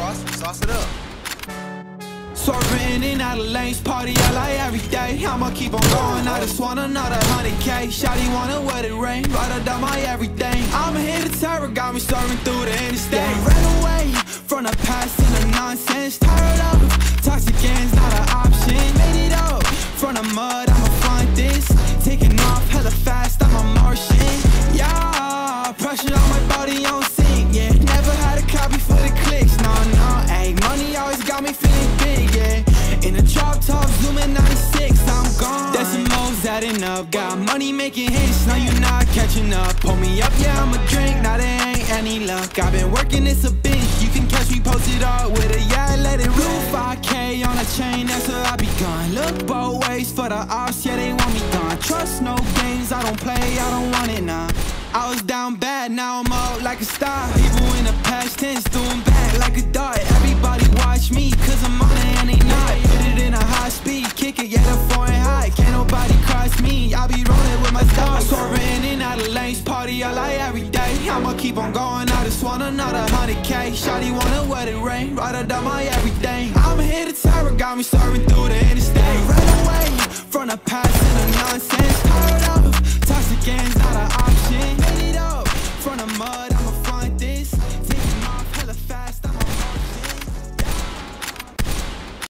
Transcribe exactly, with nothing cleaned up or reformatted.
sauce, sauce it up. Swerving in out of lanes, party all like every day. I'ma keep on going, I just want another hundred K. Shawty wanna wet it rain, right up down my everything. I'm here to terror, got me swerving through the interstate. Yeah, ran away from the past and the nonsense. Tired of toxic ends, not an option. Made it up from the mud, I'ma find this. Taking off hella fast, I'm a Martian. Yeah, pressure on my body on sync. Yeah, never had a copy for the clicks. No, no, ayy, money always got me feeling big. Yeah, in a drop top, zooming ninety-six, I'm gone. Decimals adding up, got money making hits. Now you're not catching up. Pull me up, yeah, I'ma drink. Now there ain't any luck. I've been working this a bitch. You can catch me posted up with a yeah, let it roll. five K on a chain, that's where I be gone. Look both ways for the ops, yeah, they want me gone. Trust no games, I don't play, I don't want it now. I was down bad, now I'm up like a star. People in the past tense doing back like a dart. Everybody watch me, cause I'm on it and they not. Hit it in a high speed, kick it, yeah, the foreign high. Can't nobody cross me, I be rolling with my stars. Swerving in out of lanes, party all like every day. I'ma keep on going, I just want another hundred K. Shawty wanna wet it rain, right up down my everything. I'm here to terror, got me swerving through the interstate. Ran away from the past and the nonsense. Tired of